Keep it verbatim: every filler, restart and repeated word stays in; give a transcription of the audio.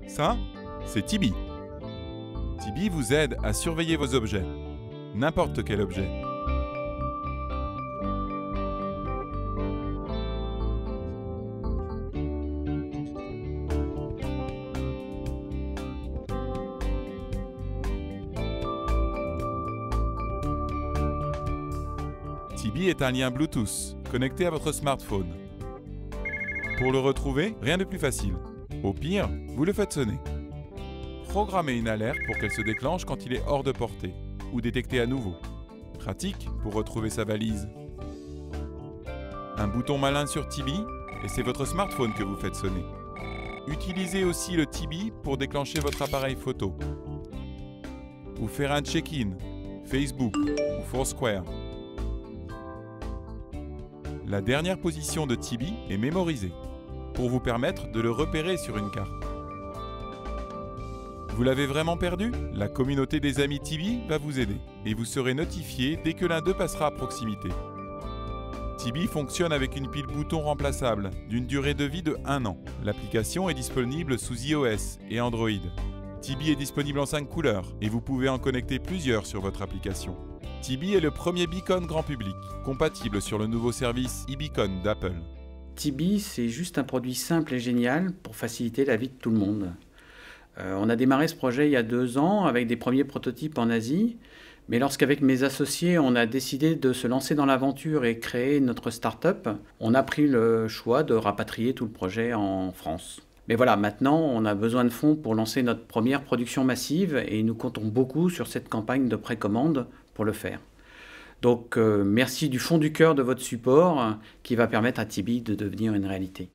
Ça, c'est Tibi. Tibi vous aide à surveiller vos objets, n'importe quel objet. Tibi est un lien Bluetooth connecté à votre smartphone. Pour le retrouver, rien de plus facile. Au pire, vous le faites sonner. Programmez une alerte pour qu'elle se déclenche quand il est hors de portée, ou détecté à nouveau. Pratique pour retrouver sa valise. Un bouton malin sur Tibi, et c'est votre smartphone que vous faites sonner. Utilisez aussi le Tibi pour déclencher votre appareil photo. Ou faire un check-in, Facebook ou Foursquare. La dernière position de Tibi est mémorisée, pour vous permettre de le repérer sur une carte. Vous l'avez vraiment perdu? La communauté des amis Tibi va vous aider et vous serez notifié dès que l'un d'eux passera à proximité. Tibi fonctionne avec une pile bouton remplaçable d'une durée de vie de un an. L'application est disponible sous iOS et Android. Tibi est disponible en cinq couleurs et vous pouvez en connecter plusieurs sur votre application. Tibi est le premier beacon grand public, compatible sur le nouveau service eBeacon d'Apple. Tibi, c'est juste un produit simple et génial pour faciliter la vie de tout le monde. Euh, on a démarré ce projet il y a deux ans avec des premiers prototypes en Asie, mais lorsqu'avec mes associés, on a décidé de se lancer dans l'aventure et créer notre start-up, on a pris le choix de rapatrier tout le projet en France. Mais voilà, maintenant, on a besoin de fonds pour lancer notre première production massive et nous comptons beaucoup sur cette campagne de précommande pour le faire. Donc, euh, merci du fond du cœur de votre support qui va permettre à Tibi de devenir une réalité.